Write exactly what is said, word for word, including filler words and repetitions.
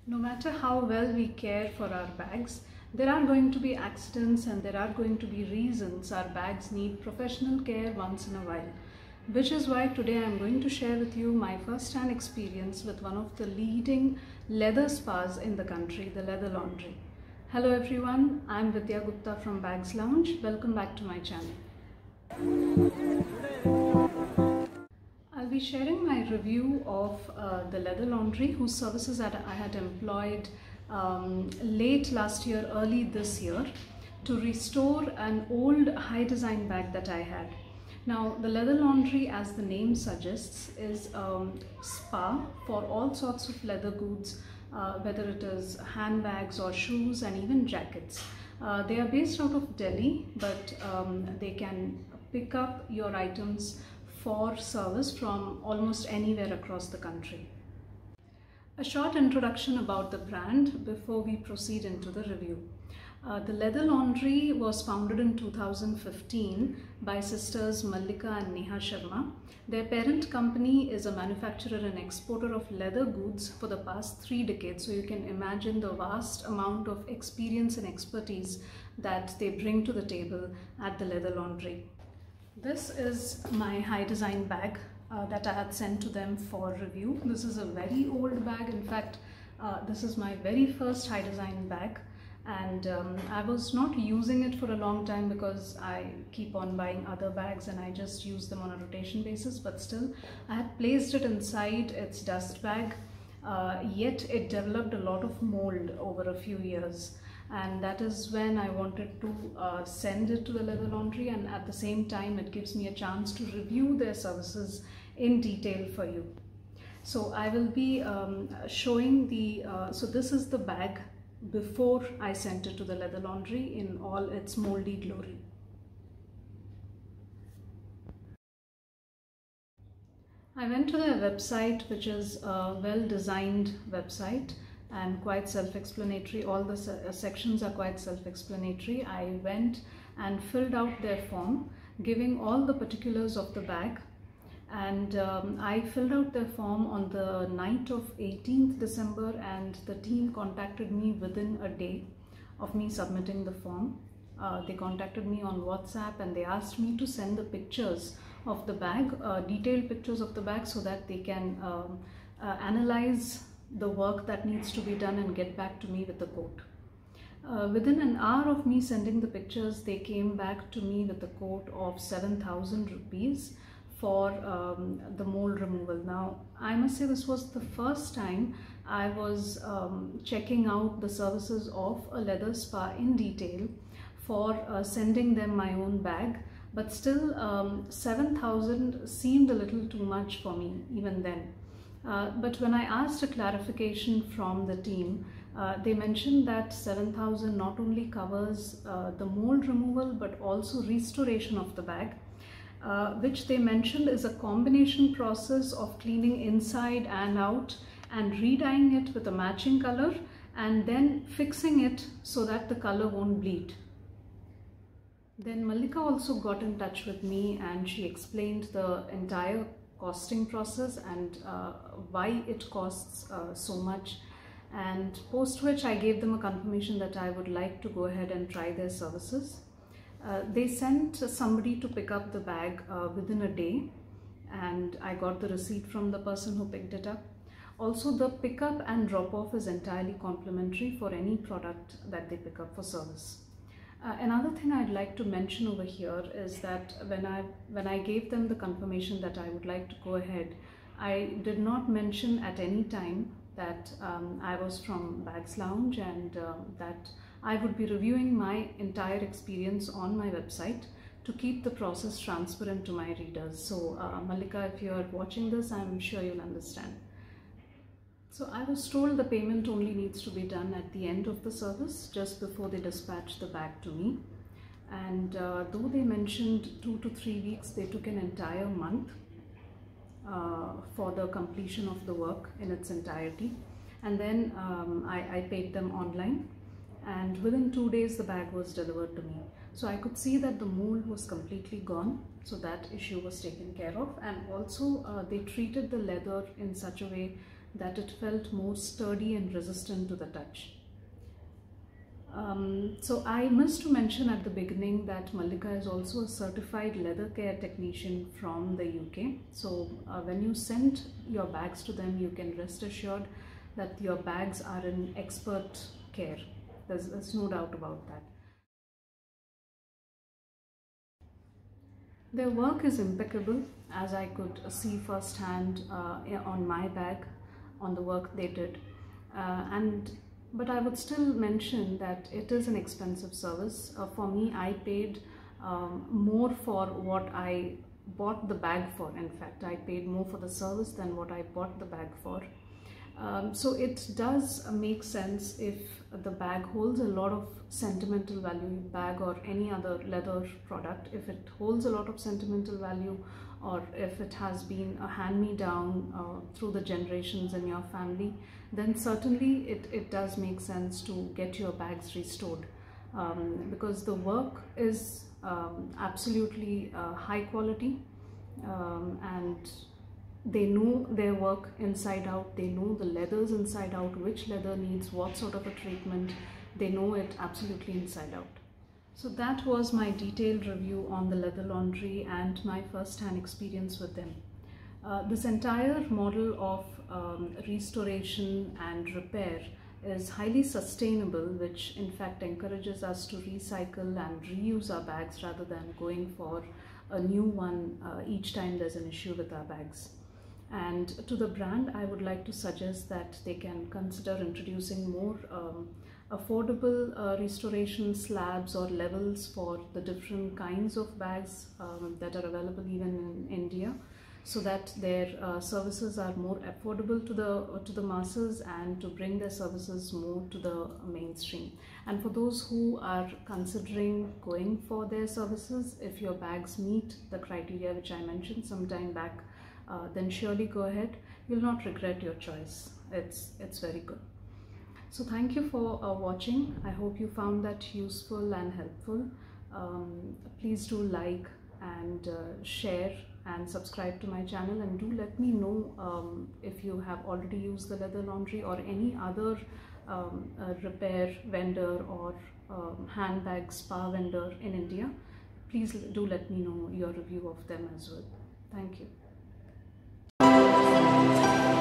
No matter how well we care for our bags, there are going to be accidents and there are going to be reasons our bags need professional care once in a while. Which is why today I am going to share with you my first-hand experience with one of the leading leather spas in the country, the Leather Laundry. Hello everyone, I am Vidya Gupta from Bags Lounge. Welcome back to my channel. I'll be sharing my review of uh, the Leather Laundry, whose services that I had employed um, late last year, early this year, to restore an old high design bag that I had. Now, the Leather Laundry, as the name suggests, is a um, spa for all sorts of leather goods, uh, whether it is handbags or shoes and even jackets. Uh, they are based out of Delhi, but um, they can pick up your items for service from almost anywhere across the country. A short introduction about the brand before we proceed into the review. Uh, the Leather Laundry was founded in two thousand fifteen by sisters Mallika and Neha Sharma. Their parent company is a manufacturer and exporter of leather goods for the past three decades. So you can imagine the vast amount of experience and expertise that they bring to the table at the Leather Laundry. This is my high design bag uh, that I had sent to them for review. This is a very old bag. In fact, uh, this is my very first high design bag. And um, I was not using it for a long time because I keep on buying other bags and I just use them on a rotation basis, but still I had placed it inside its dust bag, uh, yet it developed a lot of mold over a few years, and that is when I wanted to uh, send it to the Leather Laundry, and at the same time it gives me a chance to review their services in detail for you. So I will be um, showing the, uh, so this is the bag before I sent it to the Leather Laundry in all its moldy glory. I went to their website, which is a well-designed website and quite self-explanatory. All the se sections are quite self-explanatory. I went and filled out their form, giving all the particulars of the bag. And um, I filled out their form on the night of eighteenth December, and the team contacted me within a day of me submitting the form. Uh, they contacted me on WhatsApp and they asked me to send the pictures of the bag, uh, detailed pictures of the bag, so that they can um, uh, analyze the work that needs to be done and get back to me with the quote. Uh, within an hour of me sending the pictures, they came back to me with a quote of seven thousand rupees for um, the mold removal. Now, I must say this was the first time I was um, checking out the services of a leather spa in detail for uh, sending them my own bag, but still um, seven thousand seemed a little too much for me even then. Uh, but when I asked a clarification from the team, uh, they mentioned that seven thousand not only covers uh, the mold removal but also restoration of the bag, Uh, which they mentioned is a combination process of cleaning inside and out and re-dyeing it with a matching color and then fixing it so that the color won't bleed. Then Mallika also got in touch with me and she explained the entire costing process and uh, why it costs uh, so much, and post which I gave them a confirmation that I would like to go ahead and try their services. Uh, they sent somebody to pick up the bag uh, within a day, and I got the receipt from the person who picked it up. Also, the pickup and drop off is entirely complimentary for any product that they pick up for service. Uh, another thing I'd like to mention over here is that when I, when I gave them the confirmation that I would like to go ahead, I did not mention at any time that um, I was from Bags Lounge and uh, that I would be reviewing my entire experience on my website to keep the process transparent to my readers. So uh, Mallika, if you are watching this, I'm sure you'll understand. So I was told the payment only needs to be done at the end of the service, just before they dispatch the bag to me. And uh, though they mentioned two to three weeks, they took an entire month uh, for the completion of the work in its entirety. And then um, I, I paid them online. And within two days the bag was delivered to me. So I could see that the mold was completely gone, so that issue was taken care of. And also uh, they treated the leather in such a way that it felt more sturdy and resistant to the touch. Um, so I missed to mention at the beginning that Mallika is also a certified leather care technician from the U K. So uh, when you send your bags to them, you can rest assured that your bags are in expert care. There's, there's no doubt about that. Their work is impeccable, as I could see firsthand uh, on my bag, on the work they did. Uh, and But I would still mention that it is an expensive service. Uh, for me, I paid um, more for what I bought the bag for. In fact, I paid more for the service than what I bought the bag for. Um, so it does make sense if the bag holds a lot of sentimental value, bag or any other leather product, if it holds a lot of sentimental value, or if it has been a hand-me-down uh, through the generations in your family, then certainly it, it does make sense to get your bags restored, um, because the work is um, absolutely uh, high quality, um, and they know their work inside out. They know the leathers inside out, which leather needs what sort of a treatment. They know it absolutely inside out. So that was my detailed review on the Leather Laundry and my first-hand experience with them. Uh, this entire model of um, restoration and repair is highly sustainable, which in fact encourages us to recycle and reuse our bags rather than going for a new one uh, each time there's an issue with our bags. And to the brand, I would like to suggest that they can consider introducing more um, affordable uh, restoration slabs or levels for the different kinds of bags um, that are available even in India, so that their uh, services are more affordable to the to the masses and to bring their services more to the mainstream. And for those who are considering going for their services, if your bags meet the criteria which I mentioned some time back, uh, then surely go ahead. You'll not regret your choice. It's it's very good. So thank you for uh, watching. I hope you found that useful and helpful. Um, please do like and uh, share and subscribe to my channel, and do let me know um, if you have already used the Leather Laundry or any other um, uh, repair vendor or um, handbag spa vendor in India. Please do let me know your review of them as well. Thank you.